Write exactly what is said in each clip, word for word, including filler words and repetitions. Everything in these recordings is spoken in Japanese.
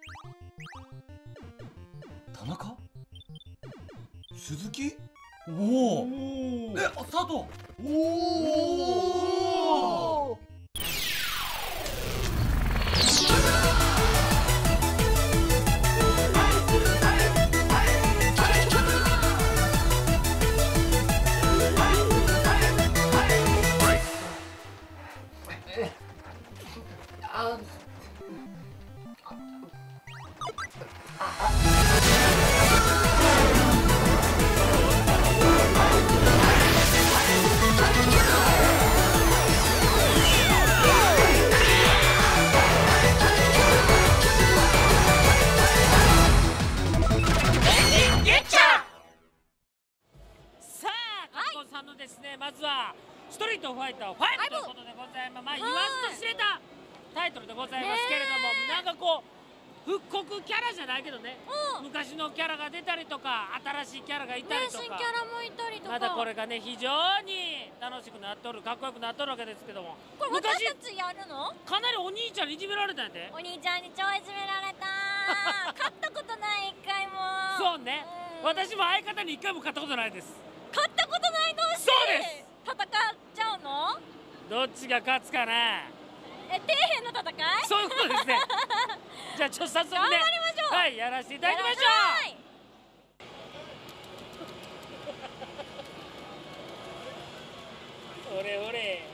田中、鈴木、おお、え、あ、佐藤、おお。 まずはストリートファイターファイブということでございます。まあ言わずと知れたタイトルでございますけれども、なんかこう復刻キャラじゃないけどね、昔のキャラが出たりとか新しいキャラがいたりとか、 新キャラもいたりとか、 まだこれがね非常に楽しくなっとる、かっこよくなっとるわけですけども、 これ私たちやるの？ かなりお兄ちゃんにいじめられたんやで。 お兄ちゃんに超いじめられた勝ったことない一回も。 そうね、私も相方に一回も勝ったことないです。 勝ったことない同士。 そうです。 戦っちゃうの？ どっちが勝つかな。 え、底辺の戦い？ そういうことですね。じゃあちょっと早速ね、 頑張りましょう。 はい、やらせていただきましょう。おれおれ。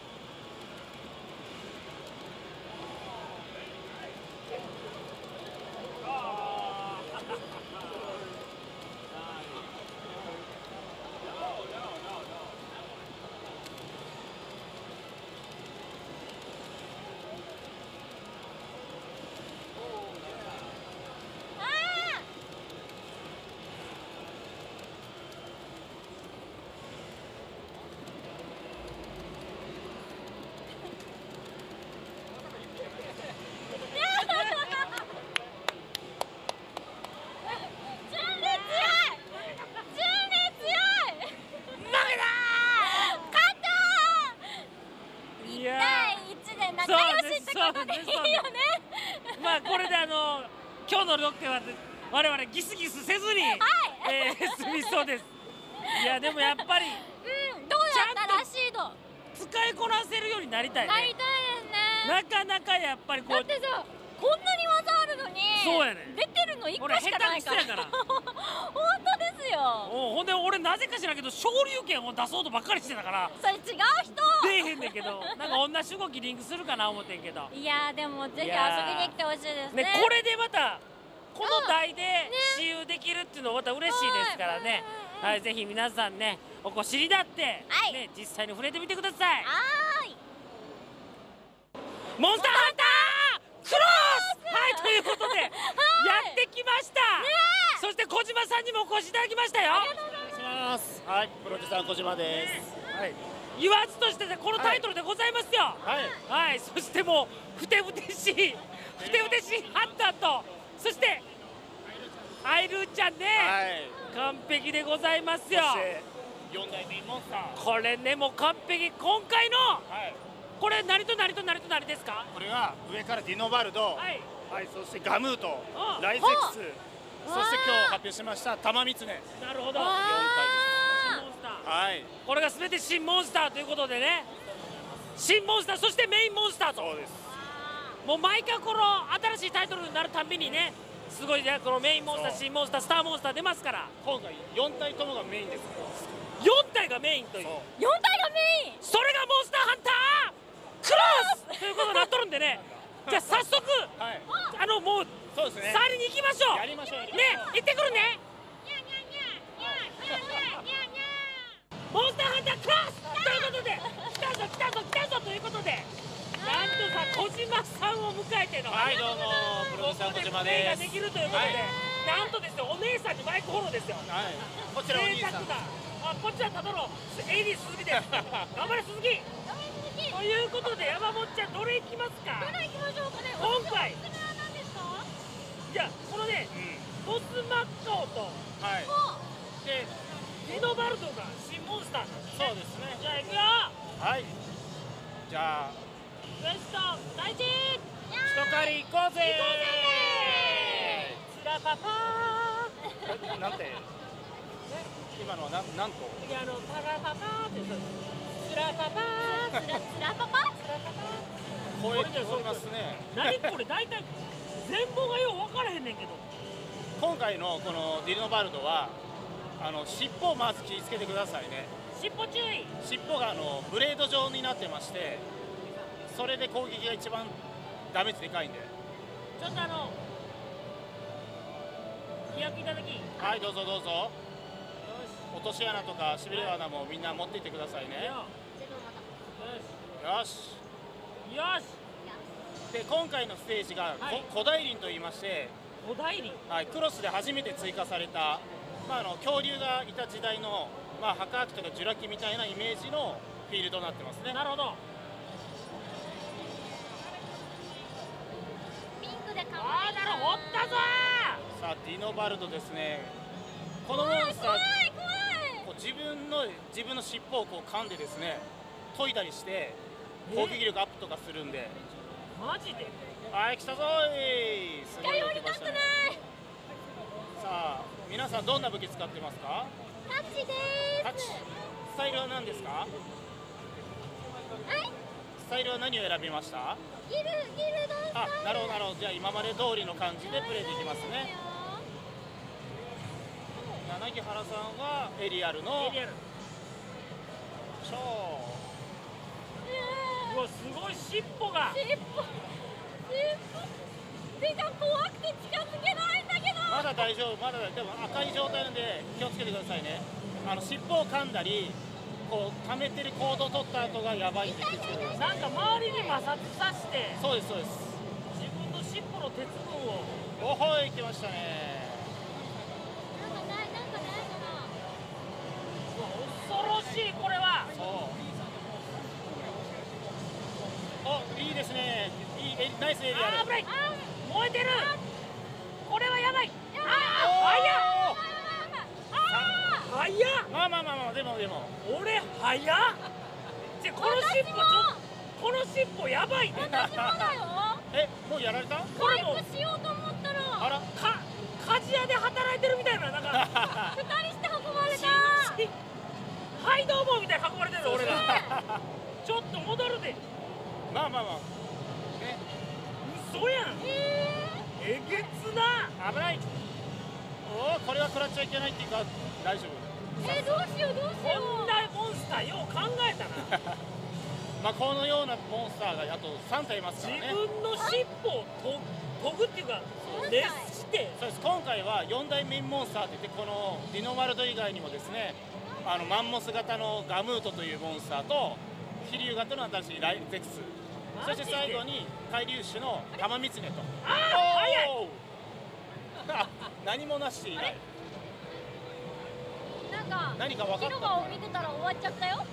まあこれであの今日のロケは我々ギスギスせずに、はいえー、済みそうです。いやでもやっぱり、 うん、どうやったらしいの使いこなせるようになりたいね。 なりたいですね。 なかなかやっぱりこうだってさ、こんなに技あるのにそうやね、 出てるのいっこしかないから。 俺下手くそやから本当ですよ。 おほんで俺なぜか知らんけど昇竜拳を出そうとばっかりしてたからそれ違う人出えへんねんけど、なんか同じ動きリンクするかな思ってんけど、 いやーでもぜひ遊びに来てほしいですね。 ねこれでまたこの台で私有できるっていうのはまた嬉しいですからね。はい、ぜひ皆さんねお越しになって、はいね、実際に触れてみてください。 はーい。 モンスターハンタークロスはいということでやってきました、ね、そして小島さんにもお越しいただきましたよ。 お願いします。はい、プロデューサー小島です、はい、 言わずとしてこのタイトルでございますよ。はい、はい、そしてもうふてぶてしいふてぶてしいハンターと、そしてアイルーちゃんね、はい、完璧でございますよ。 よんだいメインモンスター、 これねもう完璧。今回の、はい、これ何と何と何と何ですか？ これは上からディノバルド、はい、はい、そしてガムート、ライゼックス、そして今日発表しましたタマミツネ。 なるほど。 よんたいです。新モンスター。はい。 これがすべて新モンスターということでね。新モンスター、そしてメインモンスターと。そうです。もう毎回この新しいタイトルになるたんびにね、すごいね、このメインモンスター、新モンスター、スターモンスター出ますから。 今回よんたいともがメインです。 よんたいがメインという。 よんたいがメイン。 それがモンスターハンタークロスということになっとるんでね。じゃあ早速、はい、あのもうそうですね。 触りに行きましょう。 やりましょう。ね、 行ってくるね。モンスターハンタークロスということで来たぞ来たぞ来たぞということで、なんとさ小島さんを迎えての、 はいどうもプロデューサー小島です。 ができるということで、なんとですよお姉さんにマイクフォローですよ。 はい。こちらお兄さん。 あ、こっちはただの エーディー 鈴木です。頑張れ鈴木。ということで山本ちゃんどれ行きますか？ どれ行きましょうかね。 今回。 おすすめは何ですか？ じゃあこのね、ボスマッカオと、はい。でディノバルドが新モンスターなんですね。そうですね。じゃあ行くよ。はい。じゃあ。ベスト大地。 一狩り行こうぜー。 行こうぜー。 パパーなんて今のはなんなんといやあのパラパパーってスラパパースラスラパパ声聞こえますね。 何これ大体全貌がよう分からへんねんけど今回のこのディノバルドはあの尻尾をまず気をつけてくださいね。 尻尾注意尻尾があのブレード状になってまして、それで攻撃が一番ダメージでかいんで。 ちょっとあの飛躍いただきはいどうぞどうぞ。 よ落とし穴とかしびれ穴もみんな持っていってくださいね。 しよよし。 しよしで今回のステージが、 はい、 古代林といいまして、 お代理はい、クロスで初めて追加された、まあ、あの恐竜がいた時代の、まあ、白亜紀とかジュラ紀みたいなイメージのフィールドになってますね。 なるほどピンクで可愛いああなるほどおったぞさあディノバルドですね。このモンスター怖い怖いこう自分の自分の尻尾をこう噛んでですね研いだりして攻撃力アップとかするんで。 マジではい来たぞーい。すごいの来ましたね。さあ皆さんどんな武器使ってますか？ タッチでタッチ。 ーすスタイルは何ですか？ はいスタイルは何を選びました？ ギルギルドスタイルあ、なるほどなるほど。じゃあ今まで通りの感じでプレイできますね。柳原さんはエリアルのエリアルショー。 うわすごい尻尾が尻尾尻尾手が怖くて近づけないんだけどまだ大丈夫、まだ大丈夫。でも赤い状態なんで気をつけてくださいね。あの尻尾を噛んだりこう溜めてる行動を取った後がやばいんで気をつけてください。 なんか周りに摩擦させてそうですそうです。 自分の尻尾の鉄分をおほい来ましたね。 なんかないなんかないかな恐ろしいこれはそうおいいですね。いいえナイスエリアル。 あー危ない燃えてるこれはやばいおあーー早っ早っまあまあまあまあでもでも俺早っじゃこの尻尾ちょこの尻尾やばいね私もだよえもうやられた？ これもう回復しようと思ったらあらか鍛冶屋で働いてるみたいななんか二人して運ばれたはいどうもみたいな囲まれてる俺らちょっと戻るでまあまあまあね嘘やんええげつな危ない。おおこれは食らっちゃいけないっていうか大丈夫。 ー、えー、どうしようどうしこよんなモンスターよう考えたなまあこのようなモンスターがあとさん体いますか自らね。 分の尻尾をと研ぐっていうか熱してそうです今回はよん大メインモンスターって言ってこのディノワルド以外にもですねあのマンモス型のガムートというモンスターと飛竜型の新しいライゼクスそして最後に海竜種のタマミツネとあー早いおー何もなしていない。 なんか何か分かった広場を見てたら終わっちゃったよ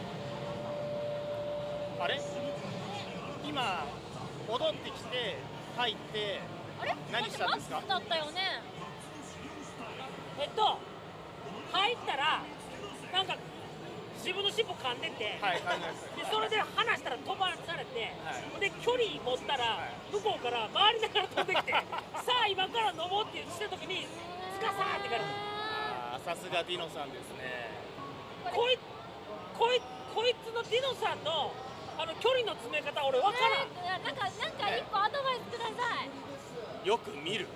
あれ今戻ってきて入ってあれ何したんですかマックスだったよねえっと入ったらなんか自分の尻尾噛んでて、 はい感じましたでそれで離したら飛ばされて、 はで距離持ったら、向こうから回りながら飛んできてさあ今から飲もうってした時にスカサーってからあーさすがディノさんですね。 こいこいこいつのディノさんのあの距離の詰め方俺わからんえーなんかなんか一個アドバイスくださいよく見る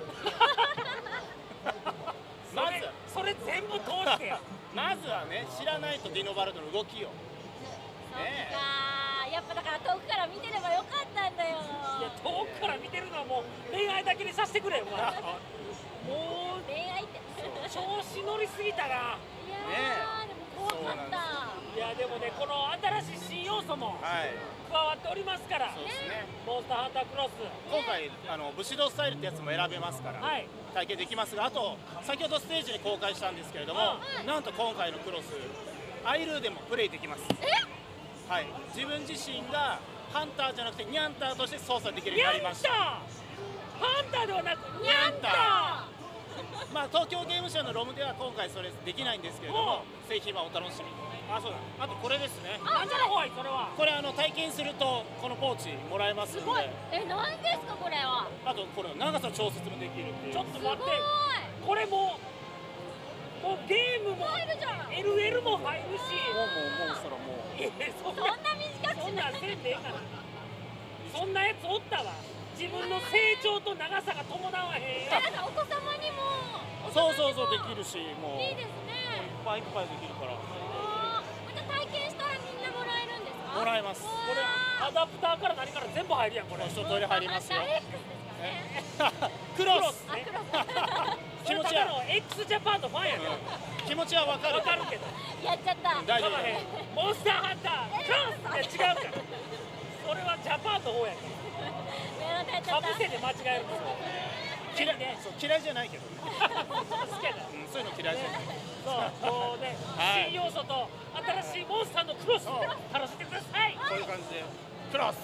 それまずそれ全部通してよまずはね知らないとディノバルドの動きをそっねかやっぱだから遠くから見てればよかったんだよいや遠くから見てるのはもう恋愛だけにさせてくれお前もう恋愛って調子乗りすぎたな。 いやーでも怖かったいやでもねこの新しい新要素もはい加わっておりますから、 そうですねモンスターハンタークロス今回あの武士道スタイルってやつも選べますから、 はい体験できますがあと先ほどステージで公開したんですけれども、なんと今回のクロスアイルーでもプレイできます。はい自分自身がハンターじゃなくてニャンターとして操作できるニようになりました。 ャンターハンターではなくニャンタまあ東京ゲームショウのロムでは今回それできないんですけれども、ぜひ今お楽しみに。 あ、そうだ。あとこれですね。 なんじゃらほい、それは。 これあの体験するとこのポーチもらえますんで。 すごい。え、なんですかこれは。 あとこれ長さ調節もできるっていう。 ちょっとすごい。 待って、これももうゲームも入るじゃん。 エルエル も入るし、 もうもうもうそらもう。 いやそんそんなな短くそんなんない。 せんでええから。そんなやつおったわ。自分の成長と長さが伴わへんえ、 よ。 なんかお子様にも。 そうそうそうできるし、もういいですいっね。 ぱいいっぱいできるから。 あー、また体験したらみんなもらえるんですか。 もらえます。 ここれアダプターから何から全部入るやん、これ。 一通り入りますよ。 ダイレックスですかね。 クロス。 あ、クロス。 気持ちはそれただの X ジャパンのファンやから。 気持ちはわかる。 わかるけど。 やっちゃった。 大丈夫かまへん。モンスターハンター、クロス。いや違うから。それはジャパンの方やから。 目のやっちゃった。 かぶせて間違えるんですよ。 嫌い、そう嫌いじゃないけど。 好きやな。 うん、そういうの嫌いじゃない。 そう、もうね、 はい新要素と新しいモンスターのクロスを楽しんでください。 こういう感じでクロス。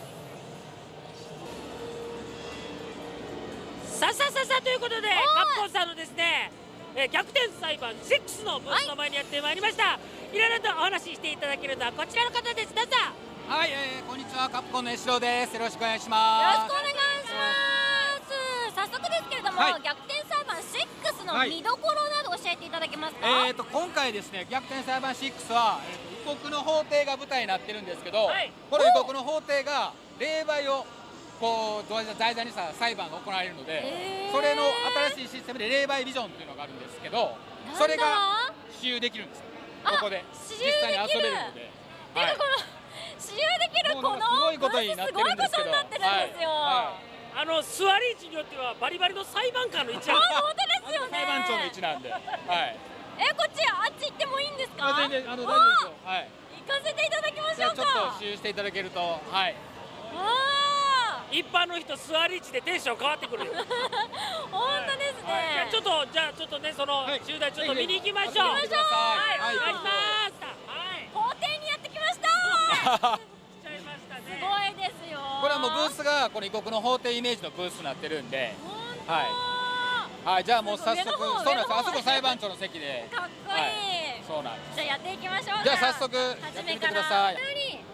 さあさあさあさあということで、カプコンさんのですね、えー逆転裁判シックスのブースの前にやってまいりました。いろいろとお話ししていただけるのはこちらの方です。どうぞ。 はい、えー、こんにちは、カプコンの江代です。よろしくお願いしよろます。 しくお願いします。早速ですけれども、 はい逆転裁判シックスのはい見どころなど教えていただけますか。 えーと今回ですね、逆転裁判シックスは、えーと異国の法廷が舞台になってるんですけど、 はいこの異国の法廷が霊媒をこう題材にした裁判が行われるので、 へーそれの新しいシステムで霊媒ビジョンっていうのがあるんですけど、 なんだそれが使用できるんですよ。 あここで使実用できる際に遊べるので。 てかこの使用できるこのもうなんかすごいことになってるんですけどすごいことになってるんですよ。 はあの座り位置によってはバリバリの裁判官の位置あ、 ある。 本当ですよね。 裁判長の位置なんで、はい。 え、こっちあっち行ってもいいんですか。 あ全然あの大丈夫ですよ。はい。 行かせていただきましじゃあちょょうか。 っと使用していただけると、はい。 あ一般の人座り位置でテンション変わってくるよ。 あ、本当ですいやね。 ちょっとじゃあちょっとねそのはい集団ちょっと見に行きましょう。 ぜひぜひ遊びに来てくださいはい、お願いします。はい。 法廷にやってきました。 来ちゃいましたすね。 ごいですよ。 これはもうブースがこの異国の法廷イメージのブースになってるんで、 本当。 はいはい、じゃあもう早速、 上の方そうなんです。 上の方あそこ裁判長の席で、 かっこいい。 はい、そうなんです。 じゃあやっていきましょうか。 じゃあ早速やって初みてめからください。 何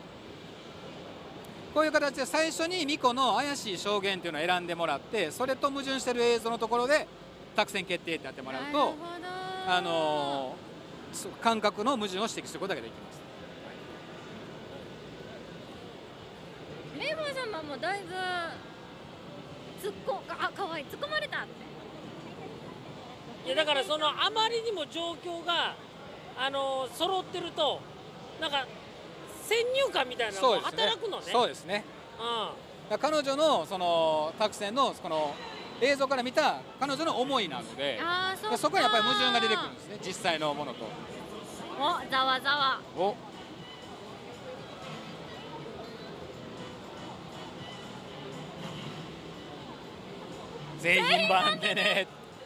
こういう形で最初に巫女の怪しい証言っていうのを選んでもらって、それと矛盾してる映像のところで作戦決定ってやってもらうと、 なるほど。 あのーそう感覚の矛盾を指摘することができます。 レイバー様もだいぶ突っこあ可愛い突っ込まれたって。 いやだからそのあまりにも状況があの揃ってるとなんか先入観みたいなのもそうですね。 働くのね。 そうですね。 うだから彼女のその作戦のこの映像から見た彼女の思いなので、 ああ、そっか。 そこにやっぱり矛盾が出てくるんですね、実際のものと。 お、ざわざわ。 お製品版でね、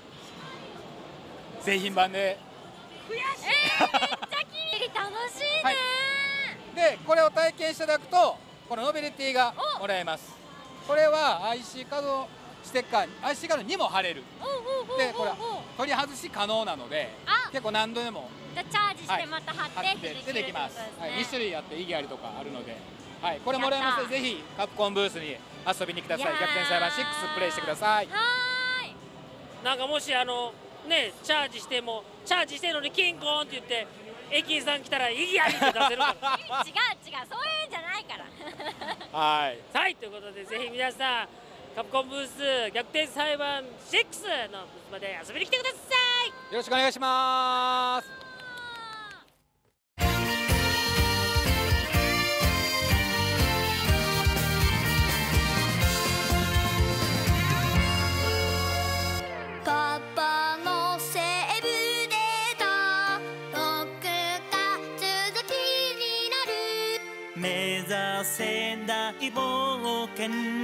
製品版で。 えー、めっちゃきれい楽しいね、 はいで、これを体験していただくと、このノベルティがもらえます。これは アイシー カードステッカー、アイシー カードにも貼れる。 おうおうおうおうで、これ取り外し可能なので、 あ結構何度でもじゃあチャージしてまた貼ってってできる出てきます。はい、に種類。 類あって意義ありとかあるので、はい、これもらえますので、ぜひカプコンブースに遊びに来てください。 いやー逆転裁判シックスプレイしてください。 はーい。 ん。なんかもしあのねチャージしてもチャージしてるのにキンコーンって言って駅員さん来たら意義ありって出せるから。 違う違う、そういうんじゃないから。 はい。 はいということでぜひ皆さんカプコンブース逆転裁判シックスのブースまで遊びに来てください。 よろしくお願いします。 パパのセーブデータ僕が続きになる目指せ大冒険